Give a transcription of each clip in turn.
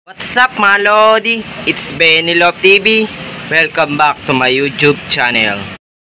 What's up mga Lodi? It's Benny Love TV. Welcome back to my YouTube channel.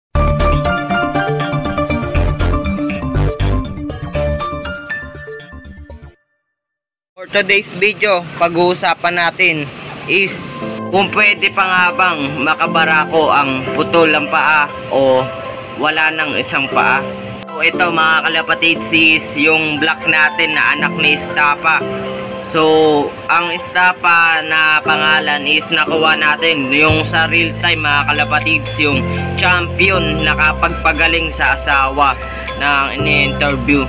For today's video, pag-uusapan natin is kung pwede pa nga bang makabarako ang putol ng paa o wala ng isang paa. So ito mga kalapatid is yung black natin na anak ni Estapa. So, ang Estapa na pangalan is nakuha natin yung sa real time mga kalapatids, yung champion nakapagpagaling sa asawa ng ini-interview.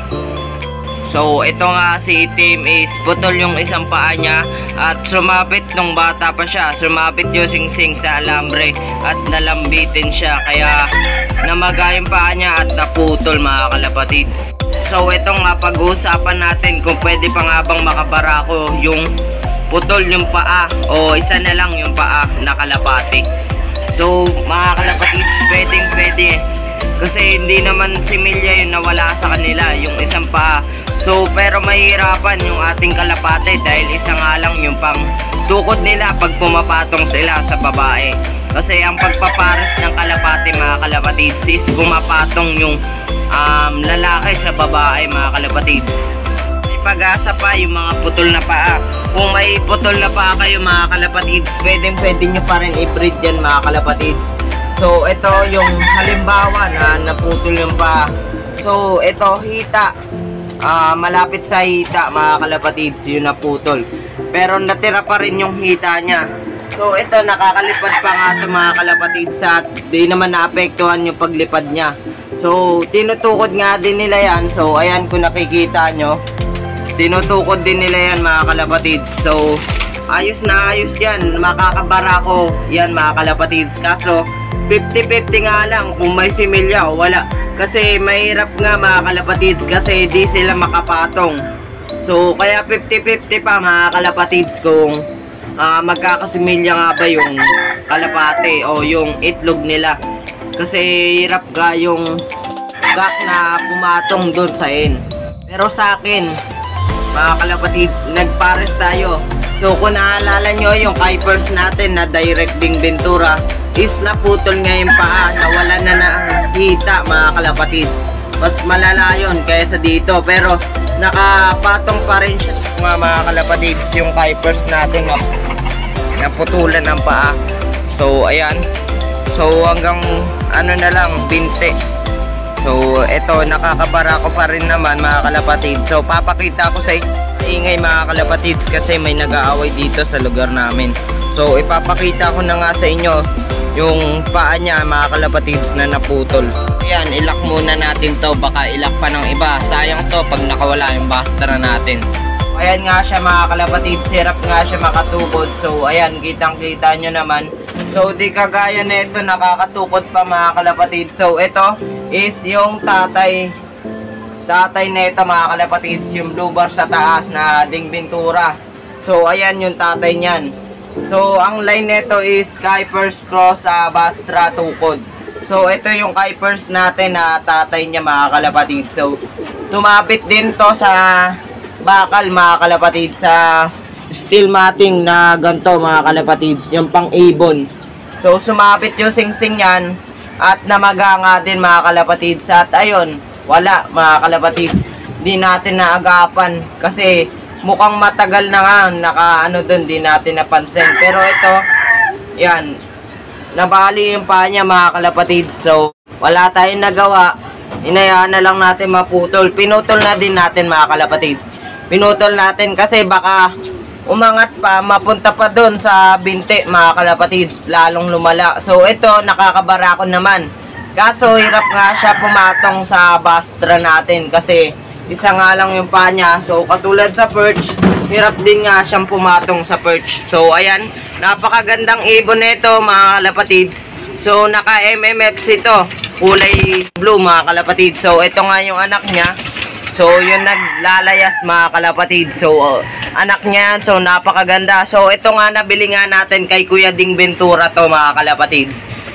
So, ito nga si Tim is putol yung isang paa niya at sumapit nung bata pa siya. Sumapit yung singsing sa alambre at nalambitin siya kaya namaga yung paa niya at naputol mga kalapatids. So ito nga pag-uusapan natin kung pwede pa nga bang makabarako yung putol yung paa o isa na lang yung paa na kalapati. So mga kalapatids, pwede kasi hindi naman similya yung nawala sa kanila yung isang paa. So pero mahirapan yung ating kalapati dahil isa nga lang yung pang tukod nila pag pumapatong sila sa babae. Kasi ang pagpapares ng kalapati mga kalapatids is pumapatong yung lalaki sa babae mga kalapatids. May pag-asa pa yung mga putol na paa. Kung may putol na paa kayo mga kalapatids, pwede nyo pa rin i-breed yan mga kalapatids. So ito yung halimbawa na naputol yung paa. So ito hita, malapit sa hita mga kalapatids yung naputol, pero natira pa rin yung hita nya. So ito nakakalipad pa nga ito mga kalapatids at di naman naapektuhan yung paglipad nya. So tinutukod nga din nila yan. So ayan kung nakikita nyo, tinutukod din nila yan mga kalapatids. So ayos na ayos yan, makakabarako yan mga kalapatids. Kaso 50-50 nga lang kung may similya o wala. Kasi mahirap nga mga kalapatids kasi di sila makapatong. So kaya 50-50 pa mga kalapatids kung magkakasimilya nga ba yung kalapate o yung itlog nila. Kasi hirap ga yung gak na pumatong doon sa hen. Pero sa akin mga kalapatids, nagpares tayo. So kung naalala nyo yung Kuipers natin na direct Ding Ventura is naputol nga yung paa, nawala na hita mga kalapatids. Mas malala yun kaysa dito, pero nakapatong pa rin siya mga kalapatids yung Kuipers natin na naputulan ng paa. So ayan, so hanggang ano na lang, 20. So eto nakakabarako pa rin naman mga kalapatids. So papakita ko sa ingay mga kalapatids kasi may nag-aaway dito sa lugar namin. So ipapakita ko na nga sa inyo yung paa niya mga kalapatids na naputol. Ayan, ilak muna natin to, baka ilak pa ng iba. Sayang to pag nakawala yung bastra natin. Ayan nga siya mga kalapatids, hirap nga siya makatukod. So ayan, kitang kita nyo naman. So di kagaya na ito, nakakatukod pa mga kalapatids. So ito is yung tatay na ito mga kalapatids, yung blue bar sa taas na Ding Ventura. So ayan yung tatay niyan. So ang line nito is Kuipers cross sa bastra tukod. So ito yung Kuipers natin na tatay niya mga kalapatids. So tumapit din to sa bakal mga kalapatids, sa steel matting na ganito mga kalapatids, yung pang ibon. So sumapit yung singsing yan at namaga nga din mga kalapatids. At ayun, wala mga kalapatids, di natin naagapan kasi mukhang matagal na nga nakaano dun, di natin napansin. Pero ito, yan, nabali yung paa niya mga kalapatids. So wala tayong nagawa, inayaan na lang natin maputol. Pinutol na din natin mga kalapatids, pinutol natin kasi baka umangat pa, mapunta pa doon sa binti mga kalapatids, lalong lumala. So ito nakakabarako naman, kaso hirap nga siya pumatong sa bastra natin kasi isa nga lang yung paa niya. So katulad sa perch, hirap din nga siyang pumatong sa perch. So ayan, napakagandang ibon nito mga kalapatids. So naka MMFs ito, kulay blue mga kalapatids. So ito nga yung anak niya. So yun naglalayas mga kalapatids. So anak niya, so napakaganda. So ito nga nabili nga natin kay Kuya Ding Ventura to mga kalapatids.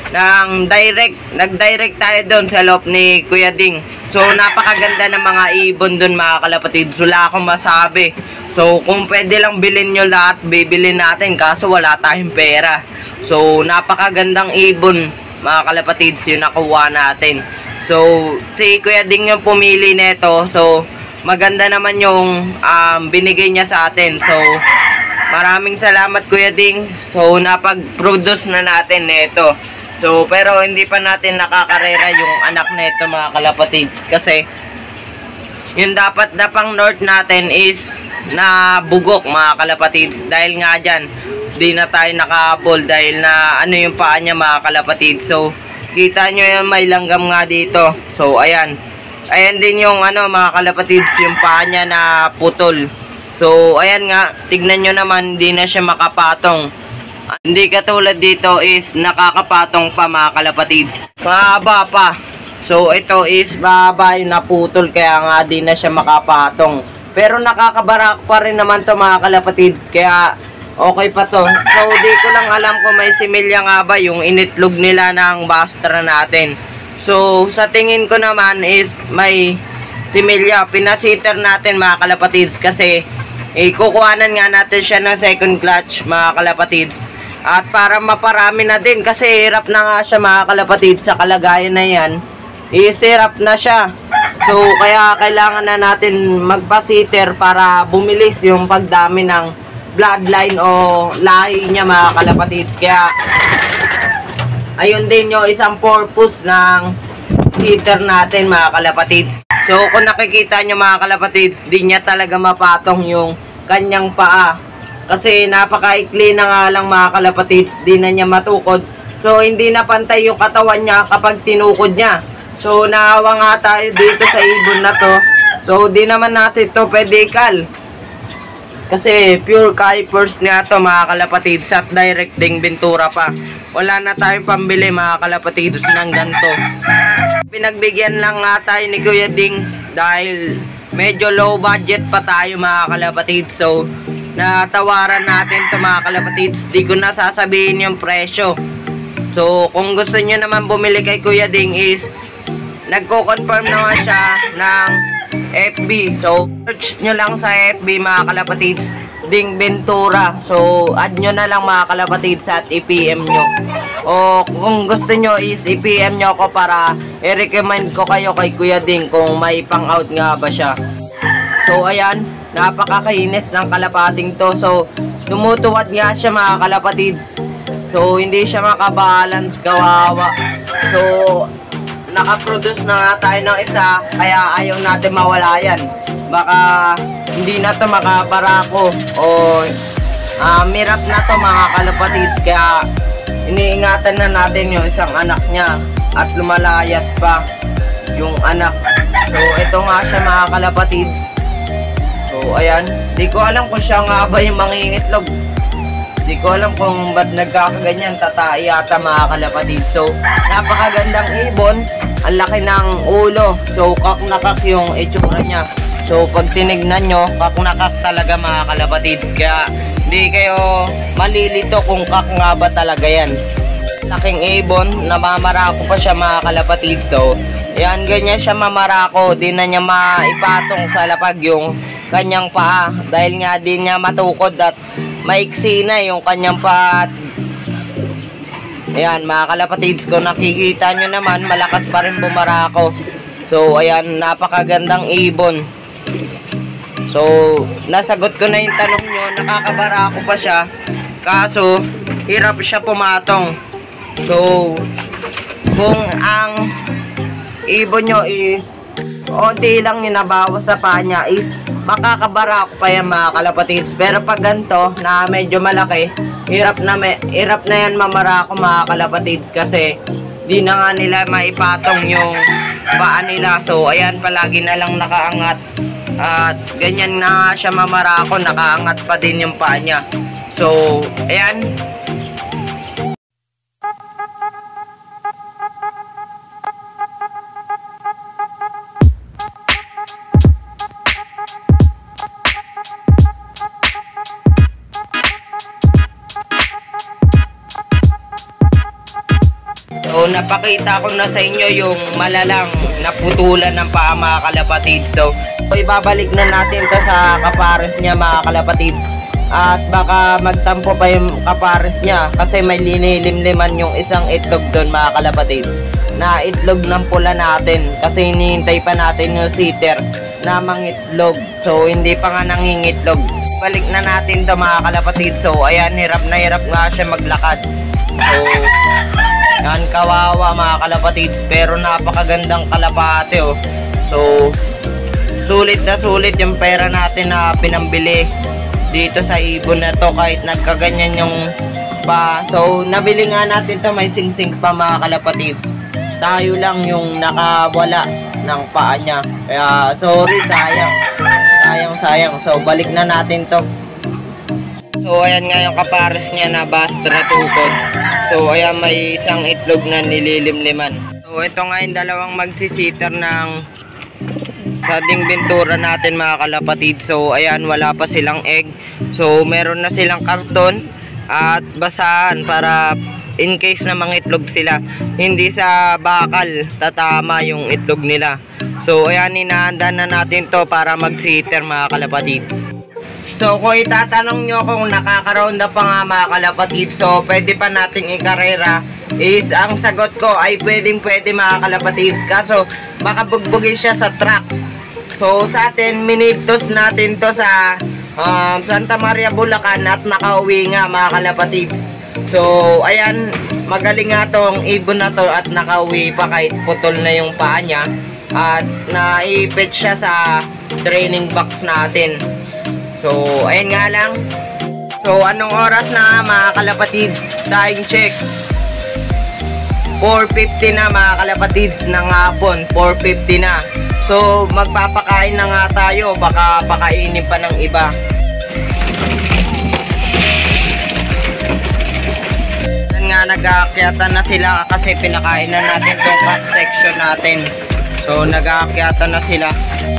nag-direct tayo doon sa loob ni Kuya Ding. So napakaganda ng mga ibon doon mga kalapatids. Wala akong masabi. So kung pwede lang bilhin nyo lahat, bibilin natin, kaso wala tayong pera. So napakagandang ibon mga kalapatids yung nakuha natin. So si Kuya Ding yung pumili nito. So maganda naman yung binigay niya sa atin. So maraming salamat Kuya Ding. So napag-produce na natin nito. So pero hindi pa natin nakakarera yung anak nito mga kalapatids, kasi yung dapat na pang north natin is na bugok mga kalapatids. Dahil nga dyan di na tayo nakabol dahil na ano yung paa niya mga kalapatids. So kita nyo yan, may langgam nga dito. So ayan din yung ano mga kalapatids, yung paa niya na putol. So ayan nga, tignan nyo naman, hindi na siya makapatong. Hindi katulad dito is nakakapatong pa mga kalapatids, mahaba pa. So ito is mahaba yung naputol, kaya nga di na siya makapatong. Pero nakakabarak pa rin naman to mga kalapatids, kaya okay pa to. So di ko lang alam kung may similya nga ba yung initlog nila ng bastra natin. So sa tingin ko naman is may similya. Pinasiter natin mga kalapatids, kasi kukuhanan nga natin siya ng second clutch mga kalapatids. At para maparami na din, kasi hirap na nga siya mga kalapatids sa kalagayan na yan. Hirap na siya. So kaya kailangan na natin magpasiter para bumilis yung pagdami ng bloodline o lahi niya mga kalapatids. Kaya ayun din yung isang purpose ng sitter natin mga kalapatids. So kung nakikita nyo mga kalapatids, di niya talaga mapatong yung kanyang paa, kasi napakaikli na nga lang mga kalapatids, di na niya matukod. So hindi na pantay yung katawan niya kapag tinukod niya. So naawa nga tayo dito sa ibon na to. So di naman natin to pwede ikal, kasi pure Kuipers nga to mga kalapatids, at direct ding bintura pa. Wala na tayong pambili mga kalapatids ng ganito. Pinagbigyan lang nga tayo ni Kuya Ding dahil medyo low budget pa tayo mga kalapatids. So natawaran natin to mga kalapatids. Di ko na sasabihin yung presyo. So kung gusto nyo naman bumili kay Kuya Ding is nagko-confirm na nga siya ng FB. So search nyo lang sa FB mga kalapatids, Ding Ventura. So add nyo na lang mga kalapatids at i-PM nyo. O kung gusto nyo is i-PM nyo ako para i-recommend ko kayo kay Kuya Ding kung may pang out nga ba siya. So ayan, napakakainis ng kalapating to. So tumutuwad nga siya mga kalapatids. So hindi siya makabalance, kawawa. So nakaproduce na nga tayo ng isa, kaya ayaw natin mawala yan. Baka hindi na to makabarako o mirap na to mga kalapatids. Kaya iniingatan na natin yung isang anak niya, at lumalayas pa yung anak. So ito nga siya mga kalapatids. So ayan, di ko alam kung siya nga ba yung mangingitlog. Di ko alam kung ba't nagkakaganyan, tatay yata mga kalapatids. So napakagandang ibon, ang laki ng ulo. So kak na kak yung itsura niya. So pag tinignan nyo, kak na kak talaga mga kalapatids. Kaya di kayo malilito kung kak nga ba talaga yan. Laking ibon, namamarako pa siya mga kalapatids. So yan, ganyan siya mamarako. Di na niya maipatong sa lapag yung kanyang paa, dahil nga din niya matukod at maiksi na yung kanyang paa. Ayan mga kalapatids, kung nakikita nyo naman, malakas pa rin bumarako. So ayan, napakagandang ibon. So nasagot ko na yung tanong nyo, nakakabarako pa siya, kaso hirap siya pumatong. So kung ang ibon nyo is onti lang yung nabawas sa paa niya, is makakabarako pa yan mga kalapatids. Pero pag ganito na medyo malaki, hirap na yan mamarako mga kalapatids, kasi di na nga nila maipatong yung paa nila. So ayan, palagi na lang nakaangat, at ganyan na siya mamarako, nakaangat pa din yung paa niya. So ayan. So napakita ko na sa inyo yung malalang naputulan ng paa mga kalapatids. So ibabalik na natin to sa kapares niya mga kalapatids. At baka magtampo pa yung kapares niya kasi may linilimliman yung isang itlog doon mga kalapatids. Na itlog ng pula natin kasi hinihintay pa natin yung sitter na mangitlog. So hindi pa nga nangingitlog. Balik na natin to mga kalapatids. So ayan, hirap na hirap nga siya maglakad. So yan, kawawa mga kalapatids, pero napakagandang kalapate oh. So sulit na sulit yung pera natin na pinambili dito sa ibon na to kahit nagkaganyan yung pa. So nabili nga natin to, may sing-sing pa mga kalapatids. Tayo lang yung nakawala ng paa niya. Kaya sorry, sayang. So balik na natin to. So ayan nga yung kapares niya na basta na tukod. So ayan, may isang itlog na nililimliman. So ito nga yung dalawang magsisiter ng sa bintura natin mga kalapatid. So ayan, wala pa silang egg. So meron na silang karton at basahan para in case na mangitlog sila, hindi sa bakal tatama yung itlog nila. So ayan, inahanda na natin to para magsiter mga kalapatid. So kung itatanong nyo kung nakakaroon na pa nga mga kalapatid, so pwede pa nating ikarera, is ang sagot ko ay pwede mga kalapatids, kaso baka bugbugin siya sa truck. So sa atin, minigtos natin to sa Santa Maria, Bulacan at nakauwi nga mga kalapatids. So ayan, magaling nga tong ibon na to at nakauwi pa kahit putol na yung paa niya at naipit siya sa training box natin. So ayan nga lang. So anong oras na mga kalapatids? Time check, 4:50 na mga kalapatids ng hapon. 4:50 na. So magpapakain na nga tayo, baka pakainin pa ng iba. Yan nga, nag-aakyatan na sila kasi pinakain na natin tong cat section natin. So nag-aakyatan na sila.